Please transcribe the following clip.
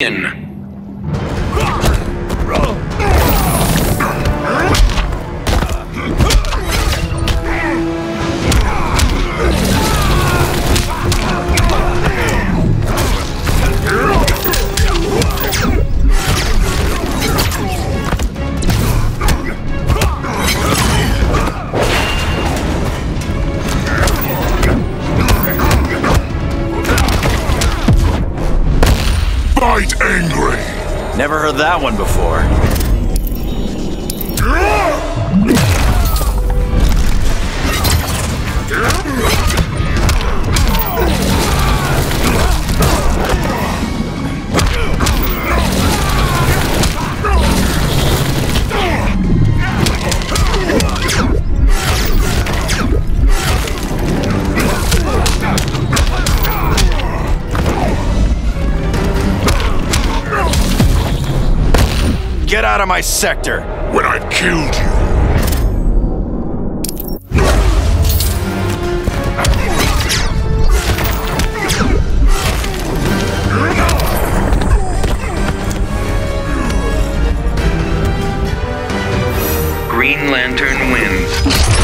In. Fight angry! Never heard that one before. Get out of my sector! When I've killed you! Green Lantern wins.